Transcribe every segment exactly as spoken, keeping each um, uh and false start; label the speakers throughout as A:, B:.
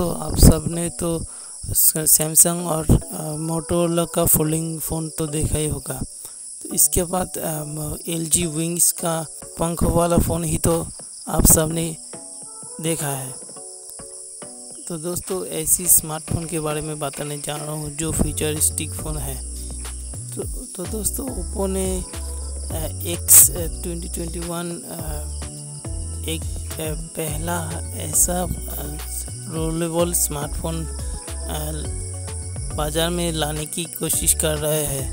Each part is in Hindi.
A: दोस्तों आप सब ने तो सैमसंग और मोटोरोला का फोल्डिंग फ़ोन तो देखा ही होगा। तो इसके बाद एल जी विंग्स का पंख वाला फ़ोन ही तो आप सब ने देखा है। तो दोस्तों ऐसी स्मार्टफोन के बारे में बताने जा रहा हूँ जो फ्यूचरिस्टिक फ़ोन है। तो, तो दोस्तों ओप्पो ने एक्स ट्वेंटी ट्वेंटी वन एक पहला ऐसा रोलेबल स्मार्टफोन बाज़ार में लाने की कोशिश कर रहे हैं।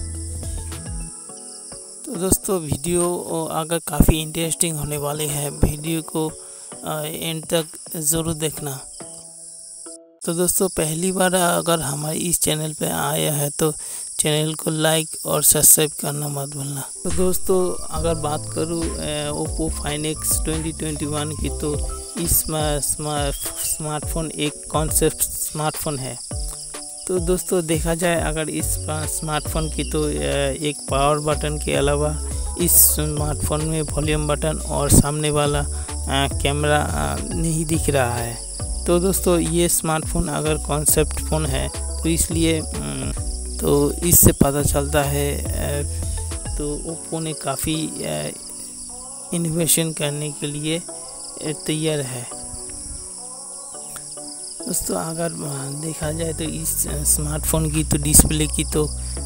A: तो दोस्तों वीडियो अगर काफ़ी इंटरेस्टिंग होने वाली है, वीडियो को एंड तक ज़रूर देखना। तो दोस्तों पहली बार अगर हमारे इस चैनल पे आया है तो चैनल को लाइक और सब्सक्राइब करना मत भूलना। तो दोस्तों अगर बात करूँ Oppo find X twenty twenty one की, तो इस स्मार्टफोन एक कॉन्सेप्ट स्मार्टफोन है। तो दोस्तों देखा जाए अगर इस स्मार्टफोन की, तो एक पावर बटन के अलावा इस स्मार्टफोन में वॉल्यूम बटन और सामने वाला कैमरा नहीं दिख रहा है। तो दोस्तों ये स्मार्टफोन अगर कॉन्सेप्ट फ़ोन है तो इसलिए तो इससे पता चलता है तो ओप्पो ने काफ़ी इनोवेशन करने के लिए तैयार है। दोस्तों अगर देखा जाए तो इस स्मार्टफोन की तो डिस्प्ले की तो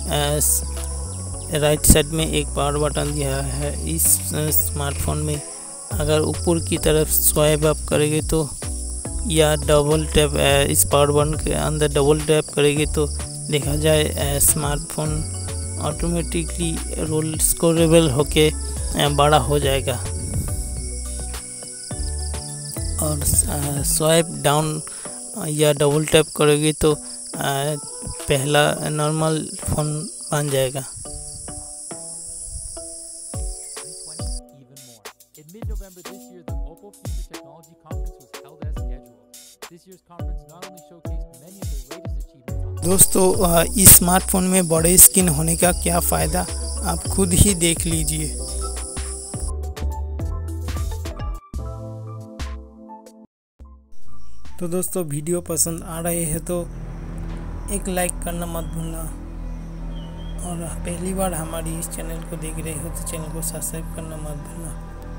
A: राइट साइड में एक पावर बटन दिया है। इस स्मार्टफोन में अगर ऊपर की तरफ स्वाइप अप करेंगे तो या डबल टैप इस पावर बटन के अंदर डबल टैप करेंगे तो देखा जाए स्मार्टफोन ऑटोमेटिकली रोल स्कोरेबल होके बड़ा हो जाएगा। और स्वाइप डाउन या डबल टैप करोगे तो पहला नॉर्मल फ़ोन बन जाएगा। दोस्तों इस स्मार्टफोन में बड़े स्क्रीन होने का क्या फ़ायदा आप खुद ही देख लीजिए। तो दोस्तों वीडियो पसंद आ रहे हैं तो एक लाइक करना मत भूलना, और पहली बार हमारी इस चैनल को देख रहे हो तो चैनल को सब्सक्राइब करना मत भूलना।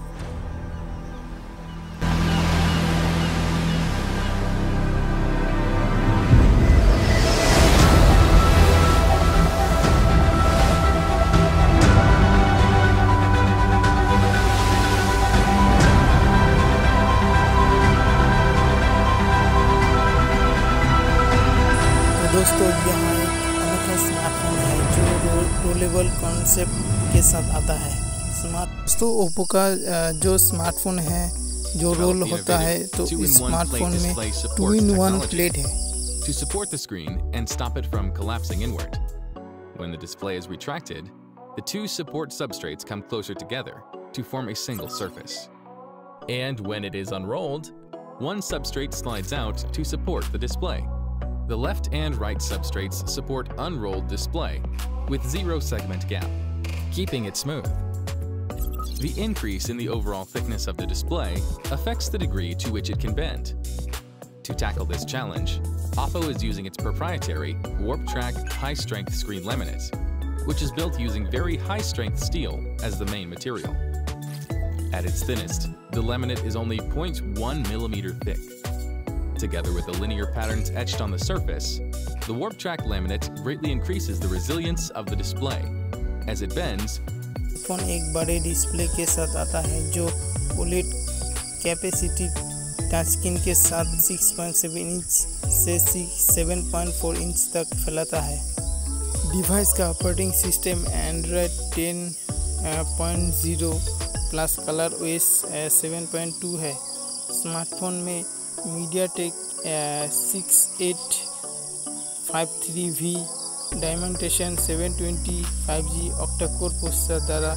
A: दोस्तों यहाँ एक अनोखा स्मार्टफोन है जो रो, रोलेबल कॉन्सेप्ट के साथ आता है। स्मार्ट दोस्तों ओप्पो का जो स्मार्टफोन है जो रोल होता है, तो इस स्मार्टफोन में टू इन वन प्लेट है
B: to support the screen and stop it from collapsing inward. When the display is retracted, the two support substrates come closer together to form a single surface. And when it is unrolled, one substrate slides out to support the display. The left and right substrates support unrolled display with zero segment gap, keeping it smooth. The increase in the overall thickness of the display affects the degree to which it can bend. To tackle this challenge, Oppo is using its proprietary WarpTrack high-strength screen laminate, which is built using very high-strength steel as the main material. At its thinnest, the laminate is only zero point one millimeter thick. Together with the linear patterns etched on the surface, the WarpTrack laminate greatly increases the resilience of the display. As it bends,
A: phone एक बड़े डिस्प्ले के साथ आता है जो ओलेड कैपेसिटी टच स्क्रीन के साथ सिक्स पॉइंट सेवन इंच से सेवन पॉइंट फोर इंच तक फैलाता है। डिवाइस का operating system Android ten point zero plus colour OS seven point two है। स्मार्टफोन में MediaTek six eight five three V Dimensity seven twenty five G octa core processor द्वारा,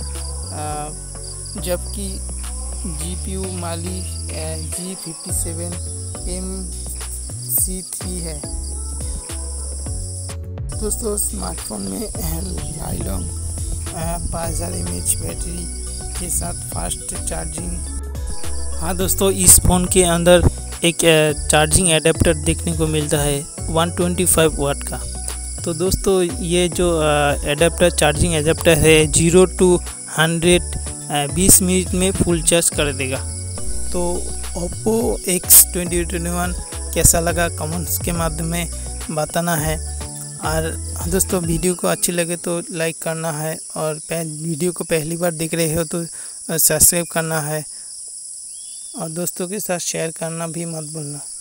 A: जबकि GPU Mali G fifty seven M C three है। दोस्तों स्मार्टफोन में लाइलॉन्ग पाँच हज़ार एम एच बैटरी के साथ फास्ट चार्जिंग। हाँ दोस्तों इस फ़ोन के अंदर एक चार्जिंग एडेप्टर देखने को मिलता है वन ट्वेंटी फाइव वाट का। तो दोस्तों ये जो एडेप्टर चार्जिंग एडेप्टर है जीरो टू हंड्रेड बीस मिनट में फुल चार्ज कर देगा। तो Oppo X twenty twenty one कैसा लगा कमेंट्स के माध्यम में बताना है। और दोस्तों वीडियो को अच्छी लगे तो लाइक करना है, और वीडियो को पहली बार देख रहे हो तो सब्सक्राइब करना है, और दोस्तों के साथ शेयर करना भी मत भूलना।